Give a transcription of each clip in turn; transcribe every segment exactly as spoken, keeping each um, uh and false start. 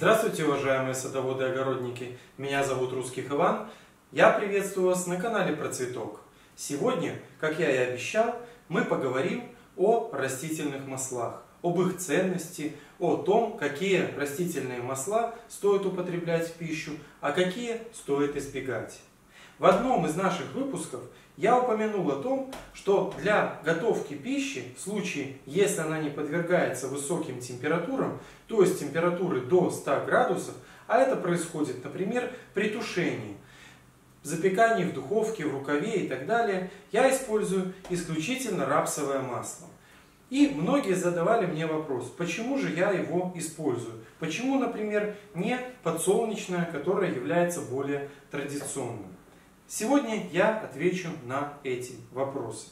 Здравствуйте, уважаемые садоводы и огородники! Меня зовут Русских Иван. Я приветствую вас на канале Про Цветок. Сегодня, как я и обещал, мы поговорим о растительных маслах, об их ценности, о том, какие растительные масла стоит употреблять в пищу, а какие стоит избегать. В одном из наших выпусков я упомянул о том, что для готовки пищи, в случае, если она не подвергается высоким температурам, то есть температуры до ста градусов, а это происходит, например, при тушении, запекании в духовке, в рукаве и так далее, я использую исключительно рапсовое масло. И многие задавали мне вопрос, почему же я его использую? Почему, например, не подсолнечное, которое является более традиционным? Сегодня я отвечу на эти вопросы.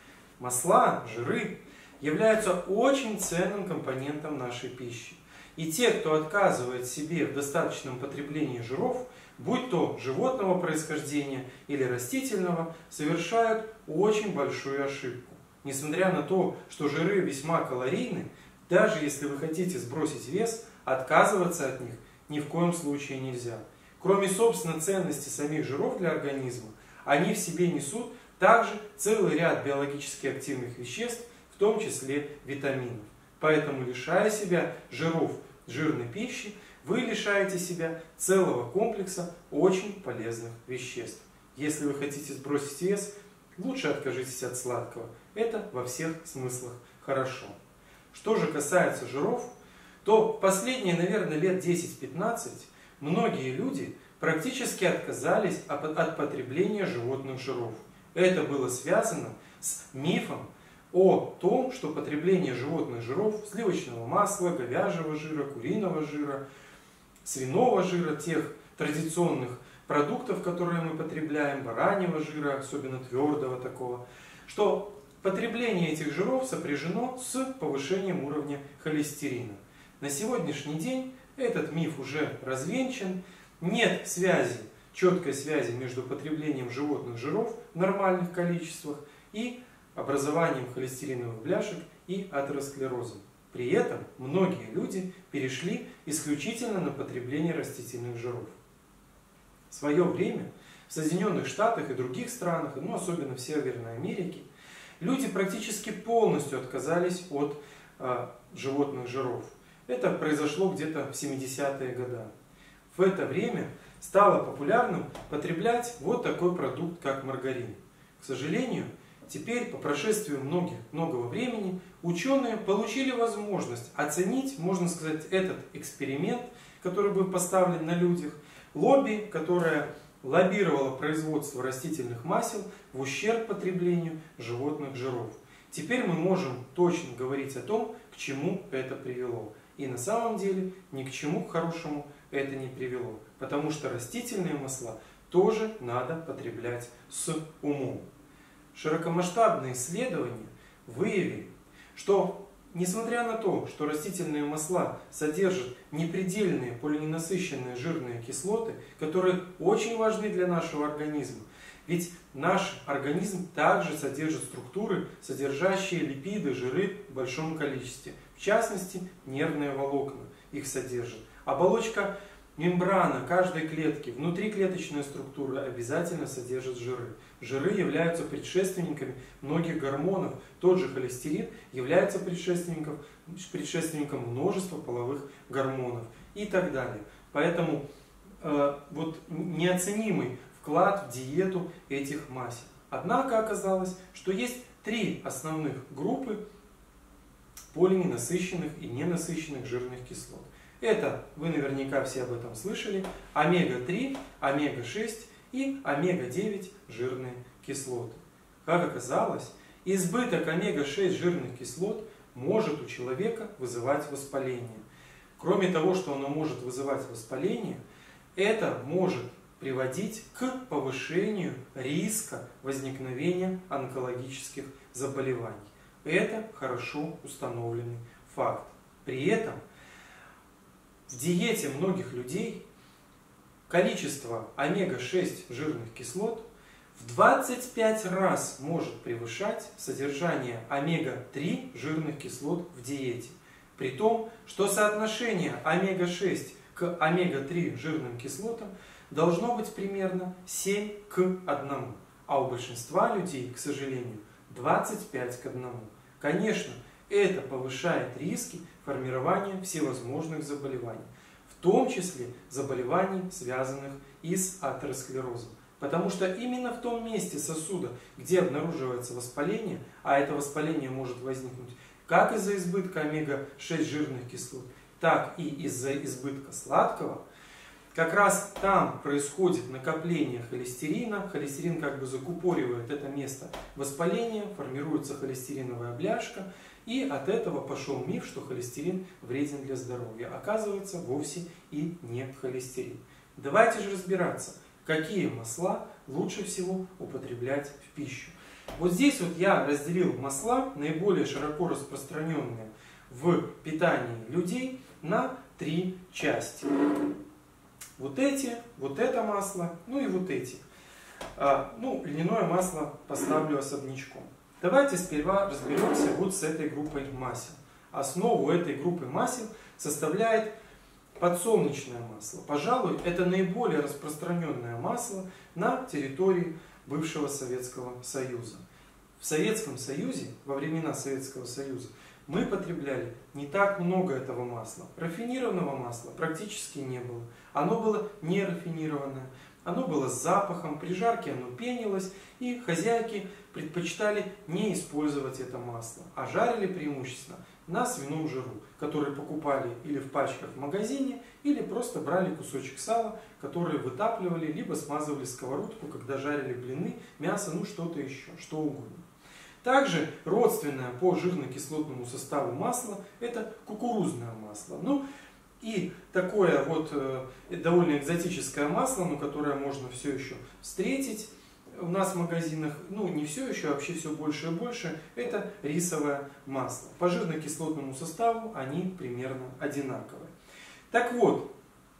Масла, жиры являются очень ценным компонентом нашей пищи. И те, кто отказывает себе в достаточном потреблении жиров, будь то животного происхождения или растительного, совершают очень большую ошибку. Несмотря на то, что жиры весьма калорийны, даже если вы хотите сбросить вес, отказываться от них ни в коем случае нельзя. Кроме, собственно, ценности самих жиров для организма, они в себе несут также целый ряд биологически активных веществ, в том числе витаминов. Поэтому, лишая себя жиров жирной пищи, вы лишаете себя целого комплекса очень полезных веществ. Если вы хотите сбросить вес, лучше откажитесь от сладкого. Это во всех смыслах хорошо. Что же касается жиров, то в последние, наверное, лет десять-пятнадцать многие люди практически отказались от потребления животных жиров. Это было связано с мифом о том, что потребление животных жиров, сливочного масла, говяжьего жира, куриного жира, свиного жира, тех традиционных продуктов, которые мы потребляем, бараньего жира, особенно твердого такого, что потребление этих жиров сопряжено с повышением уровня холестерина. На сегодняшний день этот миф уже развенчан, нет связи, четкой связи между потреблением животных жиров в нормальных количествах и образованием холестериновых бляшек и атеросклерозом. При этом многие люди перешли исключительно на потребление растительных жиров. В свое время в Соединенных Штатах и других странах, ну особенно в Северной Америке, люди практически полностью отказались от э, животных жиров. Это произошло где-то в семидесятые годы. В это время стало популярным потреблять вот такой продукт, как маргарин. К сожалению, теперь, по прошествию многих, многого времени, ученые получили возможность оценить, можно сказать, этот эксперимент, который был поставлен на людях, лобби, которое лоббировало производство растительных масел в ущерб потреблению животных жиров. Теперь мы можем точно говорить о том, к чему это привело. И на самом деле ни к чему хорошему это не привело. Потому что растительные масла тоже надо потреблять с умом. Широкомасштабные исследования выявили, что несмотря на то, что растительные масла содержат непредельные полиненасыщенные жирные кислоты, которые очень важны для нашего организма, ведь наш организм также содержит структуры, содержащие липиды, жиры в большом количестве. В частности, нервные волокна их содержат. Оболочка мембрана каждой клетки, внутриклеточная структура обязательно содержит жиры. Жиры являются предшественниками многих гормонов. Тот же холестерин является предшественником, предшественником множества половых гормонов и так далее. Поэтому э, вот неоценимый вклад в диету этих масел. Однако оказалось, что есть три основных группы полиненасыщенных и ненасыщенных жирных кислот. Это, вы наверняка все об этом слышали, омега три, омега шесть и омега девять жирные кислоты. Как оказалось, избыток омега шесть жирных кислот может у человека вызывать воспаление. Кроме того, что оно может вызывать воспаление, это может приводить к повышению риска возникновения онкологических заболеваний. Это хорошо установленный факт. При этом в диете многих людей количество омега шесть жирных кислот в двадцать пять раз может превышать содержание омега три жирных кислот в диете. При том, что соотношение омега шесть к омега три жирным кислотам должно быть примерно семь к одному, а у большинства людей, к сожалению, двадцать пять к одному. Конечно, это повышает риски формирования всевозможных заболеваний, в том числе заболеваний, связанных и с атеросклерозом. Потому что именно в том месте сосуда, где обнаруживается воспаление, а это воспаление может возникнуть как из-за избытка омега шесть жирных кислот, так и из-за избытка сладкого, как раз там происходит накопление холестерина, холестерин как бы закупоривает это место воспаления, формируется холестериновая бляшка, и от этого пошел миф, что холестерин вреден для здоровья. Оказывается, вовсе и не холестерин. Давайте же разбираться, какие масла лучше всего употреблять в пищу. Вот здесь вот я разделил масла, наиболее широко распространенные в питании людей, на три части. Вот эти, вот это масло, ну и вот эти. А, ну, льняное масло поставлю особнячком. Давайте сперва разберемся вот с этой группой масел. Основу этой группы масел составляет подсолнечное масло. Пожалуй, это наиболее распространенное масло на территории бывшего Советского Союза. В Советском Союзе, во времена Советского Союза, мы потребляли не так много этого масла. Рафинированного масла практически не было. Оно было не рафинированное, оно было с запахом, при жарке оно пенилось, и хозяйки предпочитали не использовать это масло, а жарили преимущественно на свином жиру, который покупали или в пачках в магазине, или просто брали кусочек сала, который вытапливали, либо смазывали сковородку, когда жарили блины, мясо, ну что-то еще, что угодно. Также родственное по жирно-кислотному составу масло – это кукурузное масло. Ну и такое вот э, довольно экзотическое масло, но которое можно все еще встретить у нас в магазинах, ну не все еще, а вообще все больше и больше, это рисовое масло. По жирно-кислотному составу они примерно одинаковые. Так вот,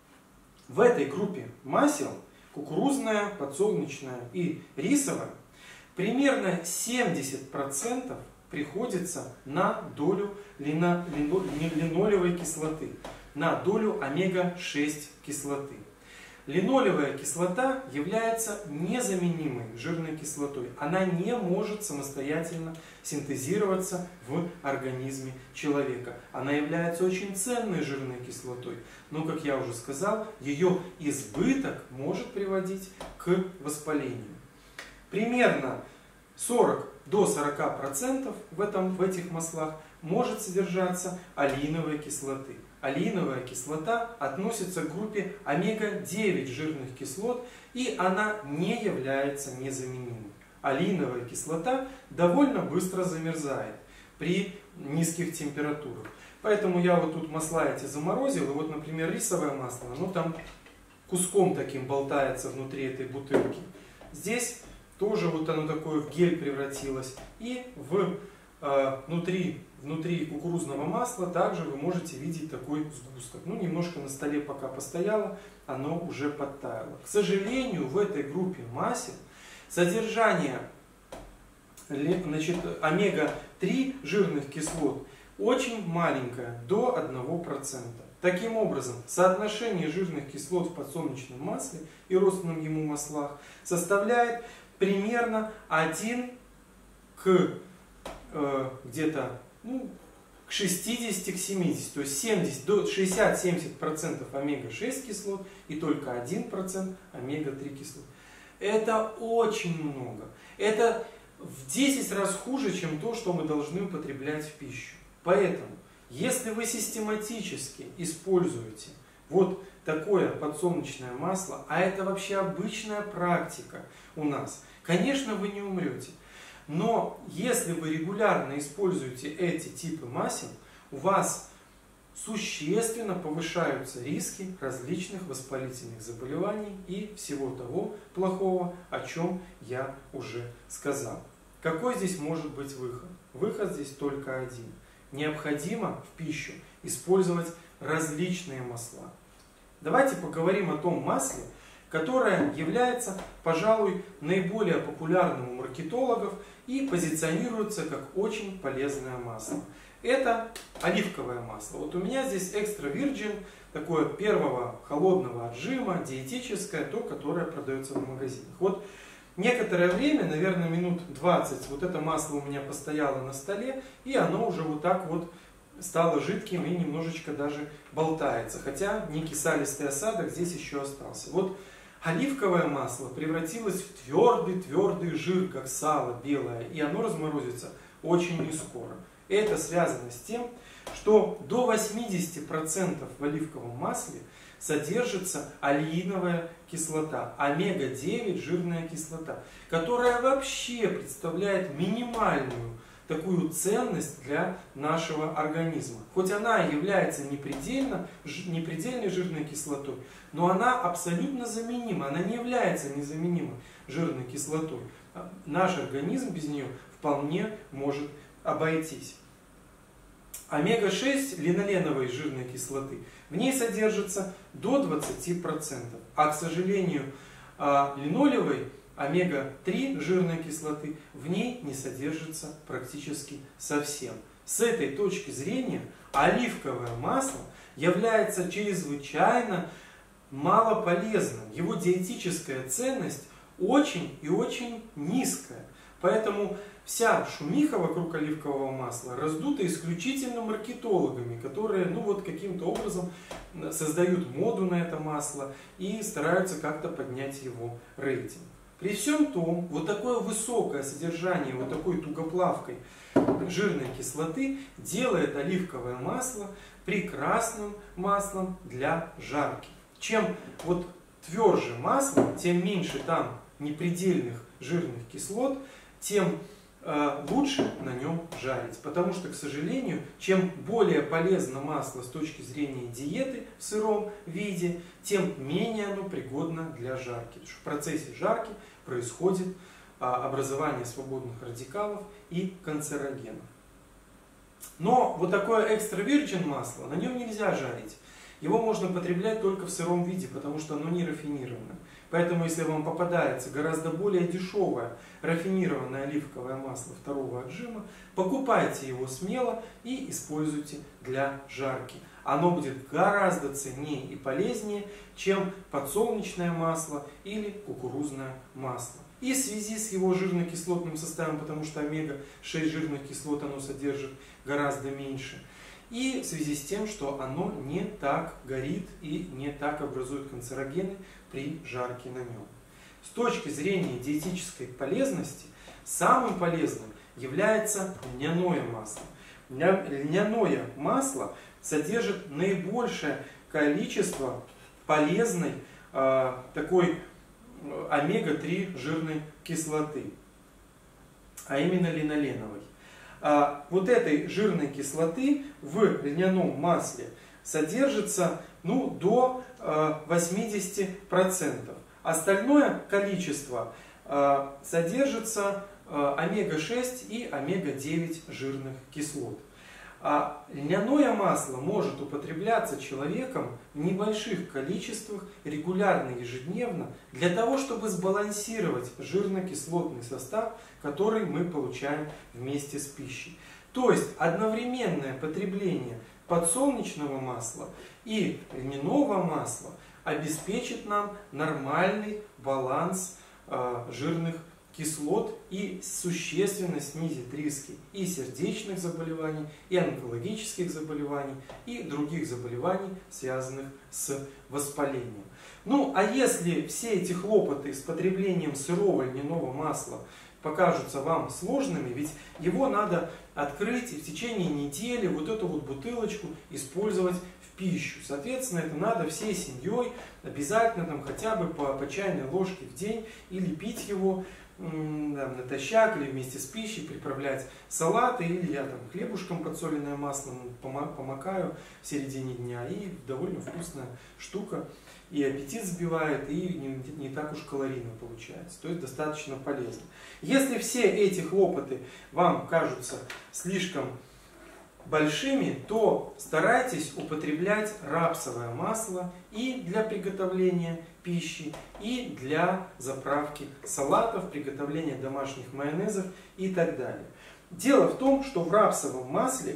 в этой группе масел кукурузное, подсолнечное и рисовое примерно семьдесят процентов приходится на долю лино, лино, линолевой кислоты, на долю омега шесть кислоты. Линолевая кислота является незаменимой жирной кислотой. Она не может самостоятельно синтезироваться в организме человека. Она является очень ценной жирной кислотой. Но, как я уже сказал, ее избыток может приводить к воспалению. Примерно сорок до сорока процентов в, этом, в этих маслах может содержаться алииновой кислоты. Алииновая кислота относится к группе омега девять жирных кислот, и она не является незаменимой. Алииновая кислота довольно быстро замерзает при низких температурах. Поэтому я вот тут масла эти заморозил, и вот, например, рисовое масло, оно там куском таким болтается внутри этой бутылки. Здесь тоже вот оно такое в гель превратилось. И в, э, внутри, внутри кукурузного масла также вы можете видеть такой сгусток. Ну, немножко на столе пока постояло, оно уже подтаяло. К сожалению, в этой группе масел содержание значит, омега три жирных кислот очень маленькое, до одного процента. Таким образом, соотношение жирных кислот в подсолнечном масле и родственном ему маслах составляет примерно один к э, где-то ну, к шестидесяти, к семидесяти, то есть семьдесят, до шестидесяти-семидесяти процентов омега шесть кислот и только один процент омега три кислот. Это очень много. Это в десять раз хуже, чем то, что мы должны употреблять в пищу. Поэтому, если вы систематически используете вот такое подсолнечное масло, а это вообще обычная практика у нас, конечно, вы не умрете. Но если вы регулярно используете эти типы масел, у вас существенно повышаются риски различных воспалительных заболеваний и всего того плохого, о чем я уже сказал. Какой здесь может быть выход? Выход здесь только один. Необходимо в пищу использовать различные масла. Давайте поговорим о том масле, которое является, пожалуй, наиболее популярным у маркетологов и позиционируется как очень полезное масло. Это оливковое масло. Вот у меня здесь экстра вирджин, такое первого холодного отжима, диетическое, то, которое продается в магазинах. Вот некоторое время, наверное, минут двадцать, вот это масло у меня постояло на столе, и оно уже вот так вот стало жидким и немножечко даже болтается. Хотя некий салистый осадок здесь еще остался. Вот оливковое масло превратилось в твердый-твердый жир, как сало белое, и оно разморозится очень нескоро. Это связано с тем, что до восьмидесяти процентов в оливковом масле содержится алииновая кислота, омега девять жирная кислота, которая вообще представляет минимальную такую ценность для нашего организма. Хоть она является непредельно, непредельной жирной кислотой, но она абсолютно заменима, она не является незаменимой жирной кислотой. Наш организм без нее вполне может обойтись. омега шесть линоленовой жирной кислоты в ней содержится до двадцати процентов, а, к сожалению, линолевой омега три жирной кислоты в ней не содержится практически совсем. С этой точки зрения оливковое масло является чрезвычайно малополезным. Его диетическая ценность очень и очень низкая. Поэтому вся шумиха вокруг оливкового масла раздута исключительно маркетологами, которые ну вот каким-то образом создают моду на это масло и стараются как-то поднять его рейтинг. При всем том, вот такое высокое содержание вот такой тугоплавкой жирной кислоты делает оливковое масло прекрасным маслом для жарки. Чем вот тверже масло, тем меньше там непредельных жирных кислот, тем э, лучше на нем жарить. Потому что, к сожалению, чем более полезно масло с точки зрения диеты в сыром виде, тем менее оно пригодно для жарки. Потому что в процессе жарки происходит э, образование свободных радикалов и канцерогенов. Но вот такое экстра вирджин масло, на нем нельзя жарить. Его можно потреблять только в сыром виде, потому что оно не рафинированное. Поэтому, если вам попадается гораздо более дешевое рафинированное оливковое масло второго отжима, покупайте его смело и используйте для жарки. Оно будет гораздо ценнее и полезнее, чем подсолнечное масло или кукурузное масло. И в связи с его жирно-кислотным составом, потому что омега шесть жирных кислот оно содержит гораздо меньше, и в связи с тем, что оно не так горит и не так образует канцерогены при жарке на нем. С точки зрения диетической полезности, самым полезным является льняное масло. Льняное масло содержит наибольшее количество полезной э, такой омега три жирной кислоты, а именно линоленовой. А вот этой жирной кислоты в льняном масле содержится ну, до э, восьмидесяти процентов. Остальное количество э, содержится э, омега шесть и омега девять жирных кислот. А льняное масло может употребляться человеком в небольших количествах регулярно, ежедневно, для того, чтобы сбалансировать жирно-кислотный состав, который мы получаем вместе с пищей. То есть одновременное потребление подсолнечного масла и льняного масла обеспечит нам нормальный баланс э, жирных кислот и существенно снизит риски и сердечных заболеваний, и онкологических заболеваний, и других заболеваний, связанных с воспалением. Ну, а если все эти хлопоты с потреблением сырого льняного масла покажутся вам сложными, ведь его надо открыть и в течение недели вот эту вот бутылочку использовать в пищу. Соответственно, это надо всей семьей обязательно там, хотя бы по, по чайной ложке в день или пить его там, натощак или вместе с пищей, приправлять салаты, или я там хлебушком подсоленное маслом помакаю в середине дня, и довольно вкусная штука, и аппетит сбивает, и не, не так уж калорийно получается, то есть достаточно полезно. Если все эти хлопоты вам кажутся слишком большими, то старайтесь употреблять рапсовое масло и для приготовления пищи, и для заправки салатов, приготовления домашних майонезов и так далее. Дело в том, что в рапсовом масле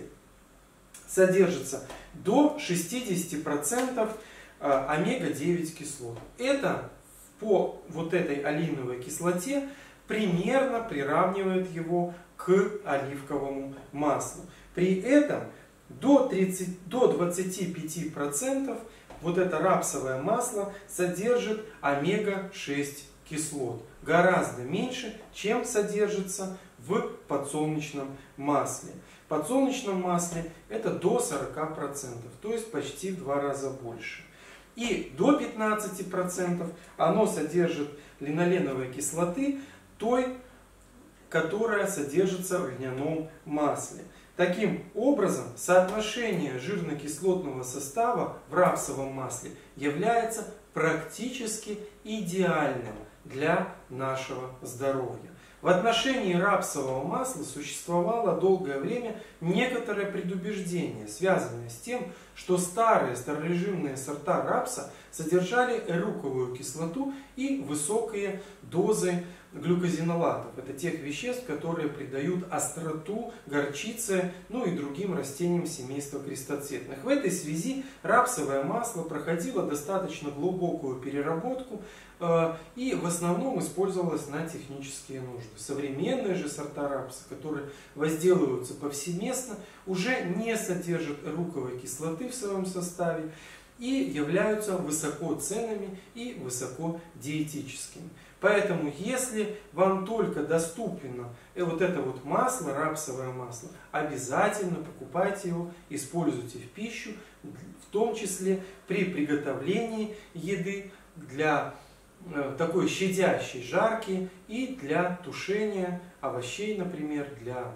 содержится до шестидесяти процентов омега девять кислот. Это по вот этой олеиновой кислоте примерно приравнивает его к оливковому маслу. При этом до, тридцати, до двадцати пяти процентов вот это рапсовое масло содержит омега шесть кислот. Гораздо меньше, чем содержится в подсолнечном масле. В подсолнечном масле это до сорока процентов, то есть почти в два раза больше. И до пятнадцати процентов оно содержит линоленовой кислоты, той, которая содержится в льняном масле. Таким образом, соотношение жирно-кислотного состава в рапсовом масле является практически идеальным для нашего здоровья. В отношении рапсового масла существовало долгое время некоторое предубеждение, связанное с тем, что старые старорежимные сорта рапса содержали эруковую кислоту и высокие дозы глюкозинолатов. Это тех веществ, которые придают остроту горчице, ну и другим растениям семейства крестоцветных. В этой связи рапсовое масло проходило достаточно глубокую переработку э, и в основном использовалось на технические нужды. Современные же сорта рапса, которые возделываются повсеместно, уже не содержат эруковой кислоты в своем составе и являются высокоценными и высокодиетическими. Поэтому, если вам только доступно вот это вот масло, рапсовое масло, обязательно покупайте его, используйте в пищу, в том числе при приготовлении еды для такой щадящей жарки и для тушения овощей, например, для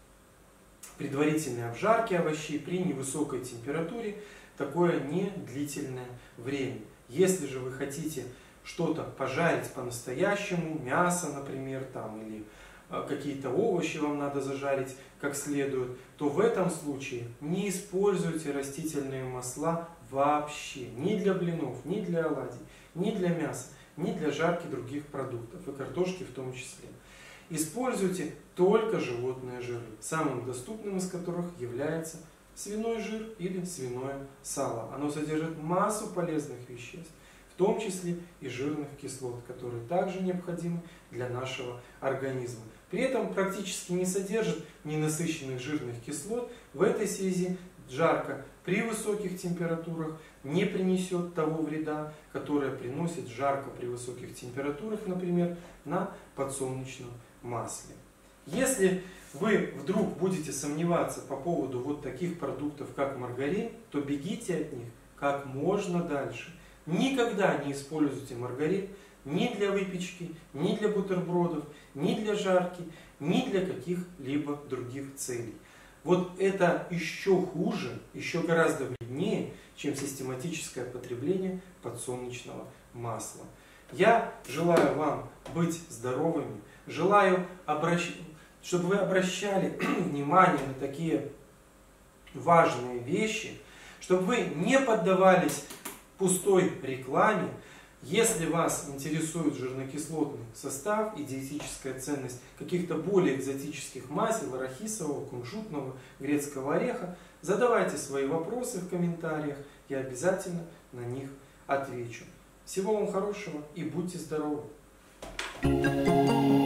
предварительной обжарки овощей при невысокой температуре, такое не длительное время. Если же вы хотите что-то пожарить по-настоящему, мясо, например, там, или какие-то овощи вам надо зажарить как следует, то в этом случае не используйте растительные масла вообще. Ни для блинов, ни для оладий, ни для мяса, ни для жарки других продуктов, и картошки в том числе. Используйте только животные жиры, самым доступным из которых является свиной жир или свиное сало. Оно содержит массу полезных веществ, в том числе и жирных кислот, которые также необходимы для нашего организма. При этом практически не содержит ненасыщенных жирных кислот. В этой связи жарка при высоких температурах не принесет того вреда, который приносит жарка при высоких температурах, например, на подсолнечном масле. Если вы вдруг будете сомневаться по поводу вот таких продуктов, как маргарин, то бегите от них как можно дальше. Никогда не используйте маргарин ни для выпечки, ни для бутербродов, ни для жарки, ни для каких-либо других целей. Вот это еще хуже, еще гораздо вреднее, чем систематическое потребление подсолнечного масла. Я желаю вам быть здоровыми, желаю, обращ... чтобы вы обращали внимание на такие важные вещи, чтобы вы не поддавались пустой рекламе. Если вас интересует жирнокислотный состав и диетическая ценность каких-то более экзотических масел, арахисового, кунжутного, грецкого ореха, задавайте свои вопросы в комментариях, я обязательно на них отвечу. Всего вам хорошего и будьте здоровы!